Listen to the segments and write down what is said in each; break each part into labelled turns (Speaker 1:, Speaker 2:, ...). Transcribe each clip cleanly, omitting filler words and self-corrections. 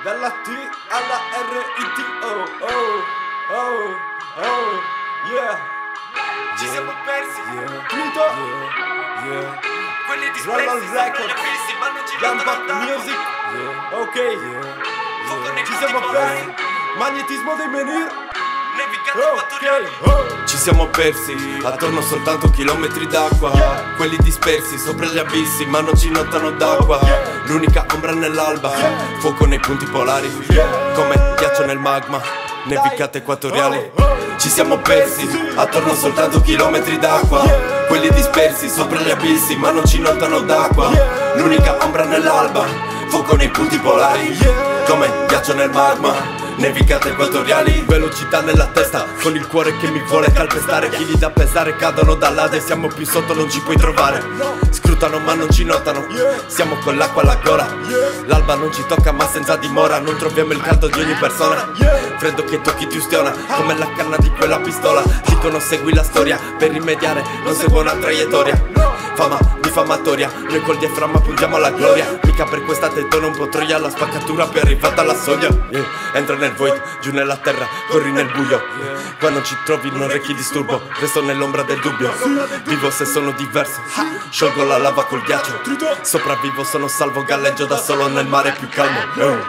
Speaker 1: Dalla T alla R-I-T-O. Yeah.
Speaker 2: Ci siamo persi,
Speaker 1: Trito.
Speaker 2: quelli
Speaker 1: Roll
Speaker 2: dispersi
Speaker 1: on
Speaker 2: sembrano
Speaker 1: record.
Speaker 2: fissi, ma non ci
Speaker 1: Young
Speaker 2: danno
Speaker 1: Buck
Speaker 2: lontano.
Speaker 1: Music. Ok.
Speaker 2: Fuoco nei
Speaker 1: Ci
Speaker 2: punti
Speaker 1: siamo
Speaker 2: polari,
Speaker 1: persi. Magnetismo dei menhir.
Speaker 2: nevicate equatoriali.
Speaker 1: Ok.
Speaker 3: Ci siamo persi, attorno soltanto chilometri d'acqua. Quelli dispersi sopra gli abissi, ma non ci notano d'acqua. L'unica ombra nell'alba, fuoco nei punti polari, come ghiaccio nel magma, nevicate equatoriali. Ci siamo persi, attorno soltanto chilometri d'acqua. Quelli dispersi sopra gli abissi, ma non ci notano d'acqua. L'unica ombra nell'alba, fuoco nei punti polari, come ghiaccio nel magma, nevicate equatoriali. Velocità nella testa, con il cuore che mi vuole calpestare. Chili da pesare cadono dall'Ade, siamo più sotto, non ci puoi trovare. Scrutano ma non ci notano, siamo con l'acqua alla gola. L'alba non ci tocca ma senza dimora, non troviamo il caldo di ogni persona. Freddo che tocchi ti ustiona, come la canna di quella pistola. Dicono segui la storia, per rimediare non segue una traiettoria. Fama diffamatoria, noi col diaframma puntiamo alla gloria. Mica per questa tetona un po' troia, la spaccatura poi è arrivata alla soglia. Entra nel void, giù nella terra, corri nel buio. Qua non ci trovi, non rechi disturbo, resto nell'ombra del dubbio. Vivo se sono diverso, sciolgo la lava col ghiaccio. Sopravvivo, sono salvo, galleggio da solo nel mare più calmo.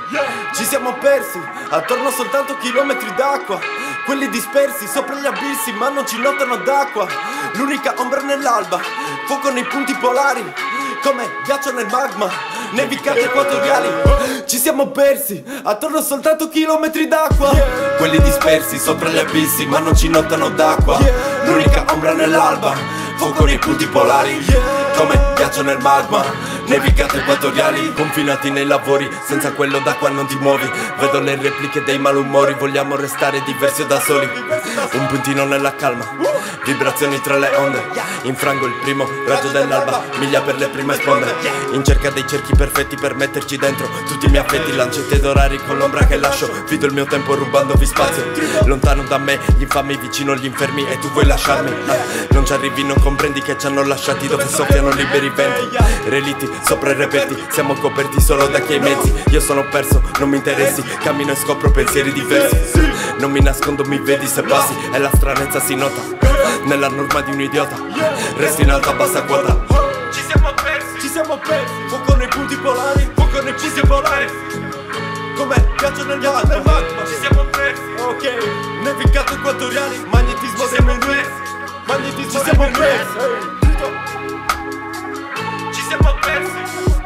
Speaker 1: Ci siamo persi, attorno soltanto chilometri d'acqua. Quelli dispersi sopra gli abissi, ma non ci notano d'acqua. L'unica ombra nell'alba, fuoco nei punti polari, come ghiaccio nel magma, nevicate equatoriali. Ci siamo persi, attorno soltanto chilometri d'acqua.
Speaker 3: Quelli dispersi sopra gli abissi, ma non ci notano d'acqua. L'unica ombra nell'alba, fuoco nei punti polari, come ghiaccio nel magma, nevicate equatoriali. Confinati nei lavori, senza quello d'acqua non ti muovi. Vedo le repliche dei malumori, vogliamo restare diversi o da soli. Un puntino nella calma, vibrazioni tra le onde. Infrango il primo raggio dell'alba, miglia per le prime sponde. In cerca dei cerchi perfetti per metterci dentro tutti i miei affetti, lancette ed orari con l'ombra che lascio. Vido il mio tempo rubandovi spazio, lontano da me gli infami, vicino gli infermi e tu vuoi lasciarmi. Non ci arrivi, non comprendi che ci hanno lasciati dove soffiano liberi venti. Reliti sopra i reperti, siamo coperti solo da chi ha i mezzi. Io sono perso, non mi interessi, cammino e scopro pensieri diversi. Non mi nascondo, mi vedi se passi e la stranezza si nota nella norma di un idiota. Resti in alta, bassa quota.
Speaker 2: Ci siamo persi,
Speaker 1: Ci siamo persi, fuoco nei punti polari, fuoco nei punti polari, come ghiaccio nel magma.
Speaker 2: ci siamo persi,
Speaker 1: Ok, nevicate equatoriali, magnetismo
Speaker 2: ci
Speaker 1: dei
Speaker 2: siamo
Speaker 1: menhir.
Speaker 2: persi,
Speaker 1: Magnetismo dei menhir.
Speaker 2: ci siamo persi.